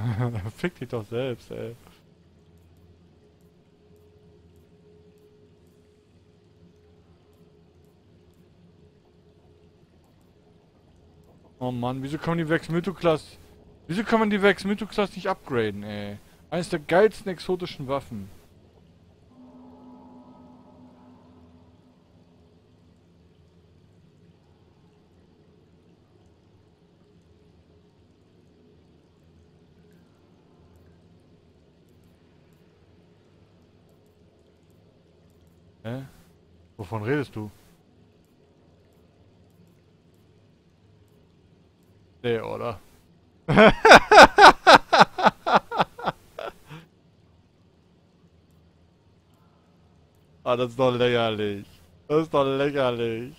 Fick dich doch selbst, ey. Oh Mann, wieso kann man die Vex Mythoclast... Wieso kann man die Vex Mythoclast nicht upgraden, ey? Eines der geilsten exotischen Waffen. Hä? Wovon redest du? Nee, oder? Ah, das ist doch lächerlich. Das ist doch lächerlich.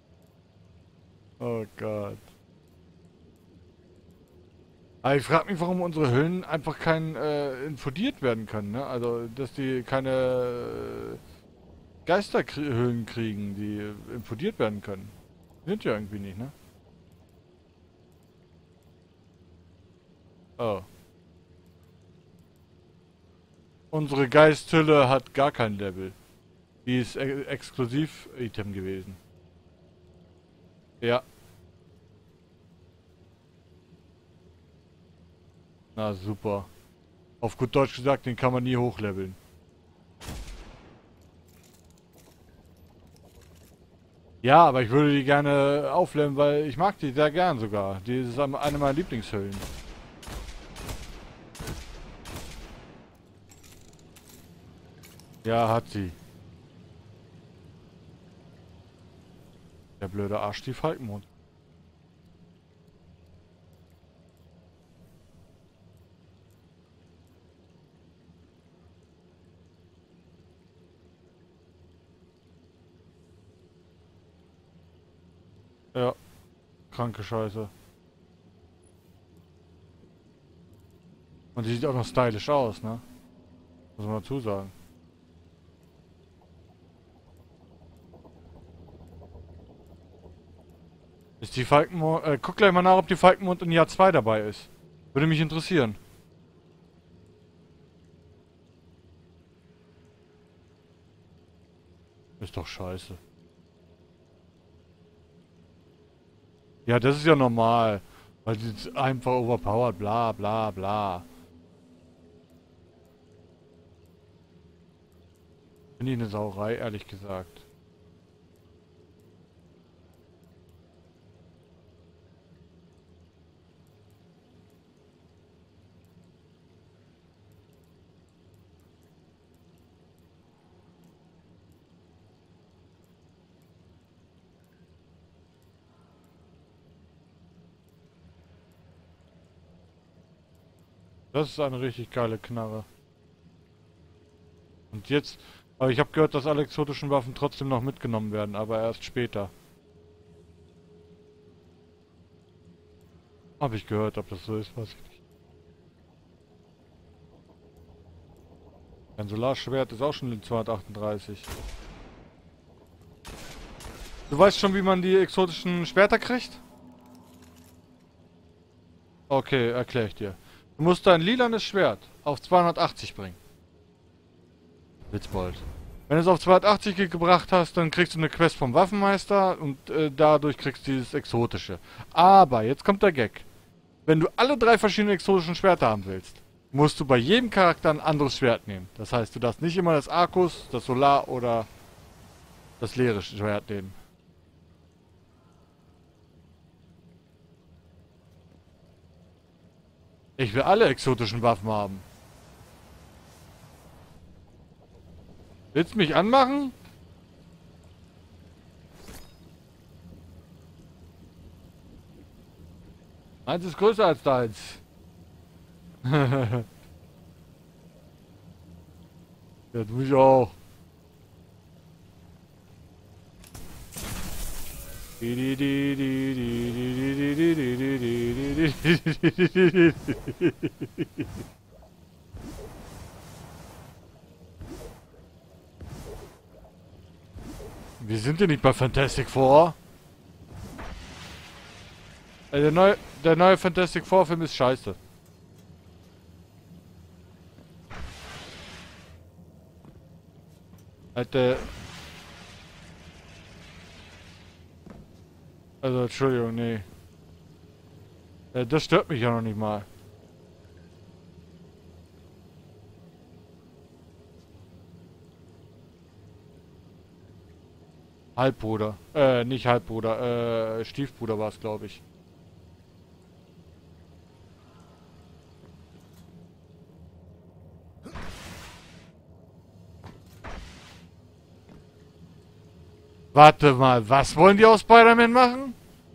Oh Gott. Aber ich frage mich, warum unsere Hüllen einfach kein infodiert werden können, ne? Also, dass die keine Geisterhüllen kriegen, die infodiert werden können. Sind ja irgendwie nicht, ne? Oh. Unsere Geisthülle hat gar kein Level. Die ist Exklusiv-Item gewesen. Ja. Na super. Auf gut Deutsch gesagt, den kann man nie hochleveln. Ja, aber ich würde die gerne aufleveln, weil ich mag die sehr gern sogar. Die ist eine meiner Lieblingshüllen. Ja, hat sie. Der blöde Arschtief Falkenmond. Ja, kranke Scheiße. Und die sieht auch noch stylisch aus, ne? Muss man dazu sagen. Ist die Falkenmond... guck gleich mal nach, ob die Falkenmond in Jahr 2 dabei ist. Würde mich interessieren. Ist doch scheiße. Ja, das ist ja normal. Weil sie ist einfach overpowered, bla bla bla. Finde ich eine Sauerei, ehrlich gesagt. Das ist eine richtig geile Knarre. Und jetzt... Aber ich habe gehört, dass alle exotischen Waffen trotzdem noch mitgenommen werden, aber erst später. Habe ich gehört, ob das so ist, weiß ich nicht. Ein Solarschwert ist auch schon in 238. Du weißt schon, wie man die exotischen Schwerter kriegt? Okay, erkläre ich dir. Du musst dein lilanes Schwert auf 280 bringen. Witzbold. Wenn du es auf 280 gebracht hast, dann kriegst du eine Quest vom Waffenmeister und dadurch kriegst du dieses Exotische. Aber, jetzt kommt der Gag. Wenn du alle drei verschiedenen exotischen Schwerter haben willst, musst du bei jedem Charakter ein anderes Schwert nehmen. Das heißt, du darfst nicht immer das Arcus, das Solar oder das leere Schwert nehmen. Ich will alle exotischen Waffen haben. Willst du mich anmachen? Eins ist größer als deins. Ja, du mich auch. Wir sind ja nicht bei Fantastic Four. Der neue Fantastic Four Film ist scheiße. Alter. Also, Entschuldigung, nee. Das stört mich ja noch nicht mal. Halbbruder. Nicht Halbbruder. Stiefbruder war es, glaube ich. Warte mal, was wollen die aus Spider-Man machen?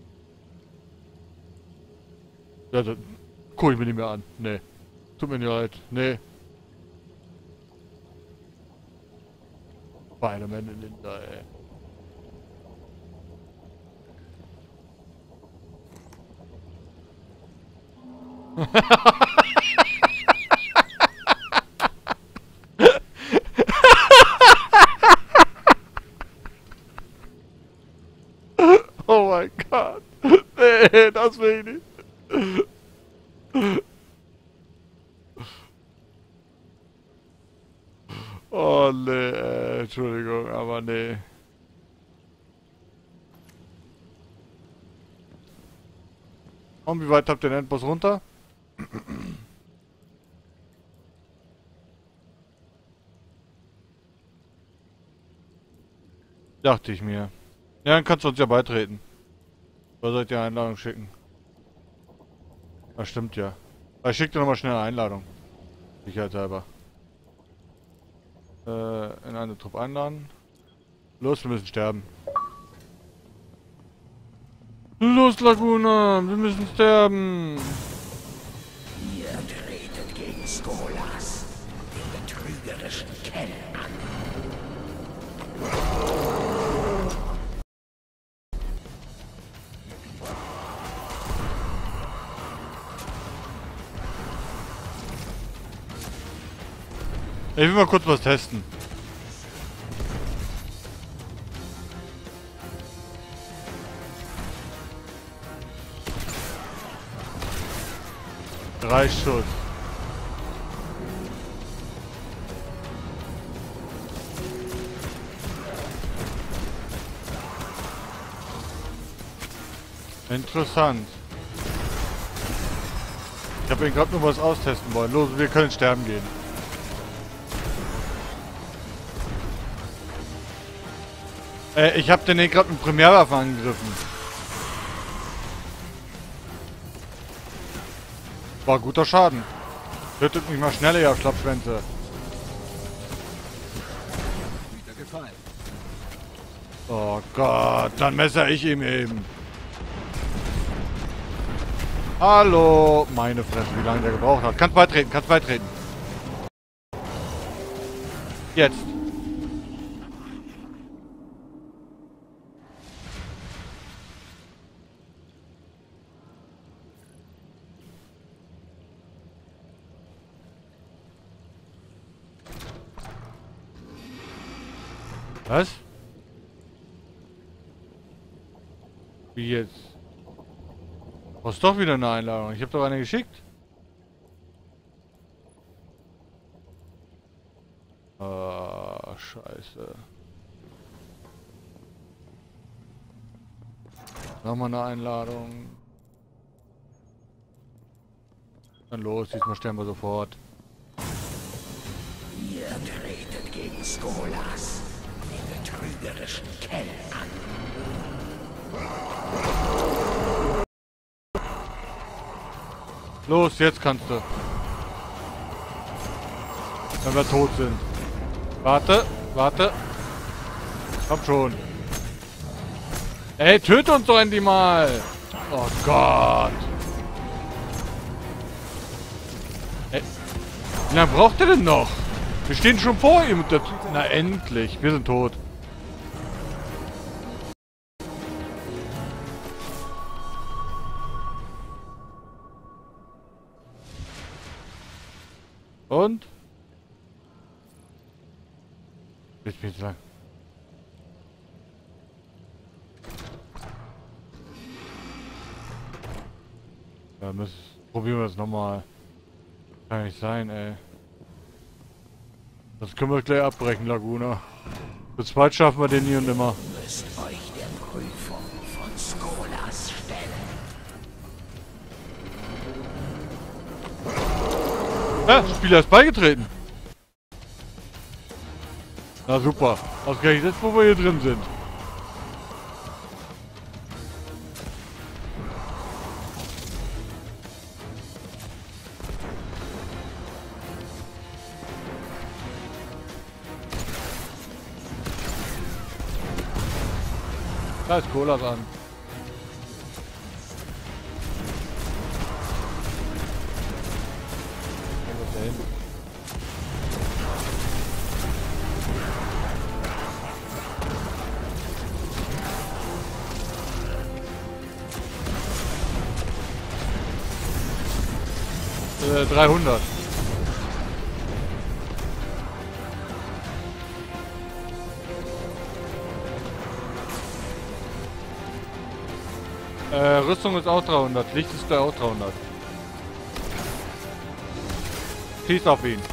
Ja, das guck ich mir nicht mehr an. Nee. Tut mir nicht leid. Nee. Spider-Man in Linda, ey. Oh mein Gott. Nee, das will ich nicht. Oh nee, Entschuldigung, aber nee. Und wie weit habt ihr den Endboss runter? Dachte ich mir. Ja, dann kannst du uns ja beitreten. Oder soll ich dir eine Einladung schicken? Das stimmt ja. Ich schick dir nochmal schnell eine Einladung. Sicherheitshalber. In eine Truppe einladen. Los, wir müssen sterben. Los, Laguna, wir müssen sterben. Ihr tretet gegen Skolas, den betrügerischen Ken, an. Ich will mal kurz was testen. Drei Schuss. Interessant. Ich habe ihn gerade nur was austesten wollen. Los, wir können sterben gehen. Ich habe den gerade mit Primärwaffe angegriffen. War guter Schaden. Tötet mich mal schneller, ihr Schlappschwänze. Oh Gott, dann messer ich ihm eben. Hallo, meine Fresse, wie lange der gebraucht hat. Kannst beitreten, kannst beitreten. Jetzt. Was? Wie jetzt? Du hast doch wieder eine Einladung. Ich habe doch eine geschickt. Ah, scheiße. Nochmal eine Einladung. Dann los, diesmal sterben wir sofort. Ihr tretet gegen Skolas, den betrügerischen Ken, an. Los, jetzt kannst du. Wenn wir tot sind. Warte, warte. Komm schon. Ey, töte uns doch endlich mal. Oh Gott. Ey, wie lange braucht er denn noch? Wir stehen schon vor ihm. Na endlich, wir sind tot. Und? Jetzt bin ich lang. Ja, probieren wir es nochmal. Kann nicht sein, ey. Das können wir gleich abbrechen, Laguna. Zu zweit schaffen wir den nie und immer. Müsst euch der Prüfung von Skolas stellen. Ja, Spieler ist beigetreten. Na super. Ausgerechnet jetzt, wo wir hier drin sind. Da ist Cola dran. Wo ist der hin? Äh, 300. Rüstung ist auch 300. Licht ist da auch 300. Schieß auf ihn.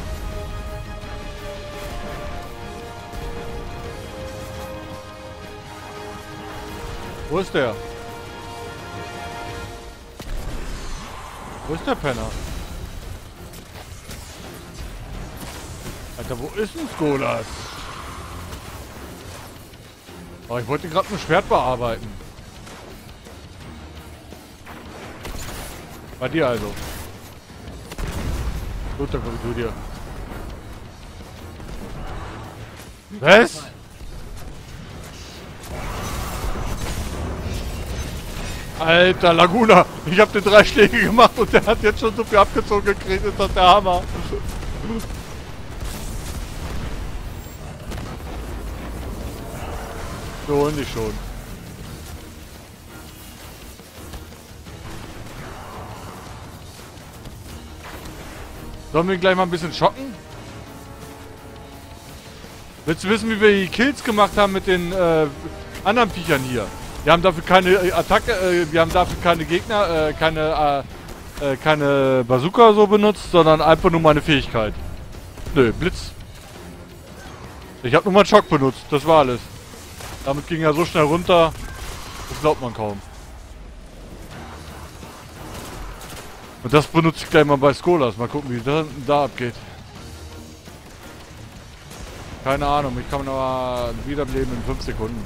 Wo ist der? Wo ist der Penner? Alter, wo ist denn Skolas? Oh, ich wollte gerade ein Schwert bearbeiten. Bei dir also. Gut, dann komm zu dir. Was? Alter, Laguna! Ich hab den 3 Schläge gemacht und der hat jetzt schon so viel abgezogen gekriegt. Ist das der Hammer? Wir holen dich schon. Sollen wir ihn gleich mal ein bisschen schocken? Willst du wissen, wie wir die Kills gemacht haben mit den anderen Viechern hier? Wir haben dafür keine Attacke, wir haben dafür keine Gegner, keine Bazooka so benutzt, sondern einfach nur meine Fähigkeit. Nö, Blitz. Ich habe nur mal einen Schock benutzt, das war alles. Damit ging er so schnell runter, das glaubt man kaum. Und das benutze ich gleich mal bei Skolas. Mal gucken, wie das da abgeht. Keine Ahnung, ich kann aber wiederbeleben in 5 Sekunden.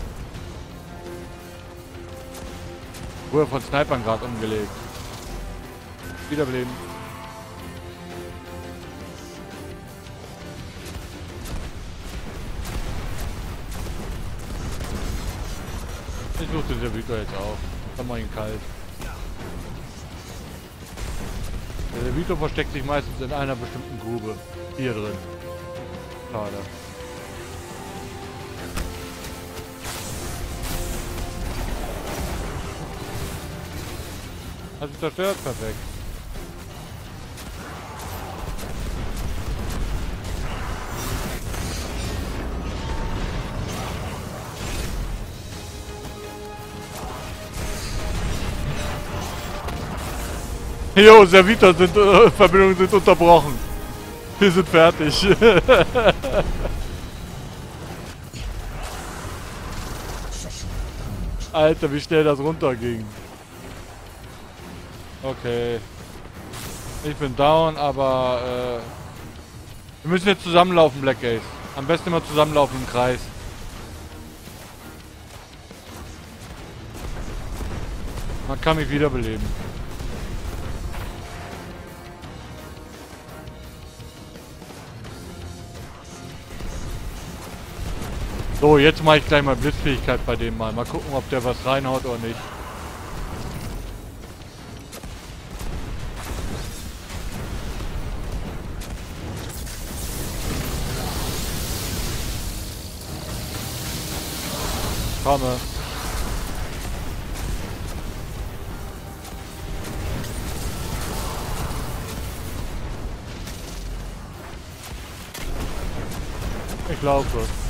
Wurde von Snipern gerade umgelegt. Wiederbeleben. Ich suche den Servitor jetzt auf. Dann mach ihn kalt. Der Vito versteckt sich meistens in einer bestimmten Grube. Hier drin. Schade. Hast du zerstört? Perfekt. Jo, Servitor sind, Verbindungen sind unterbrochen. Wir sind fertig. Alter, wie schnell das runterging. Okay. Ich bin down, aber wir müssen jetzt zusammenlaufen, Black Ace. Am besten immer zusammenlaufen im Kreis. Man kann mich wiederbeleben. So, jetzt mache ich gleich mal Blitzfähigkeit bei dem mal. Mal gucken, ob der was reinhaut oder nicht. Komme. Ich laufe.